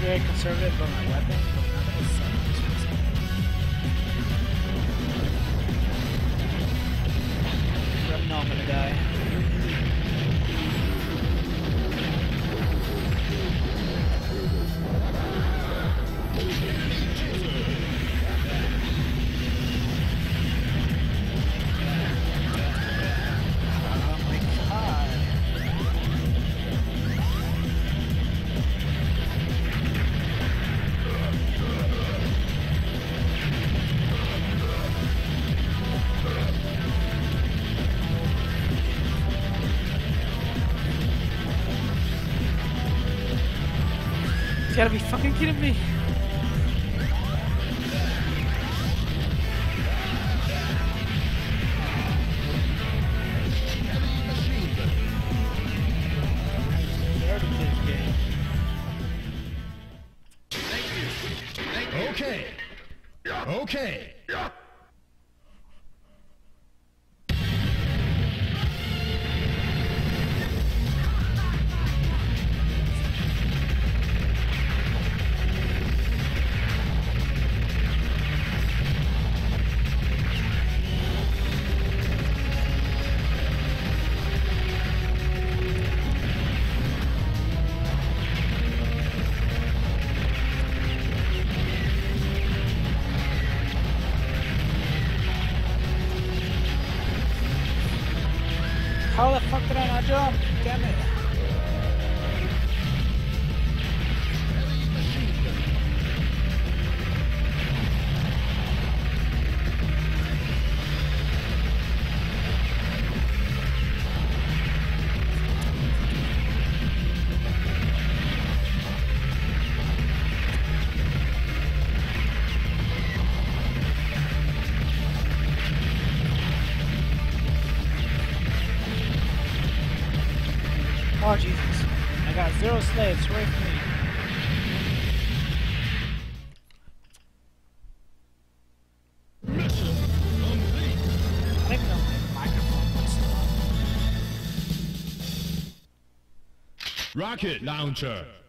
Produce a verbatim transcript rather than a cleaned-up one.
very conservative about my weapon, but none of this sucks. I know I'm gonna die. You gotta be fucking kidding me. Okay. Okay. How the fuck did I not jump? Damn it. Oh Jesus, I got zero slaves away from me. Mission complete. I don't even know my microphone was still on. Rocket launcher.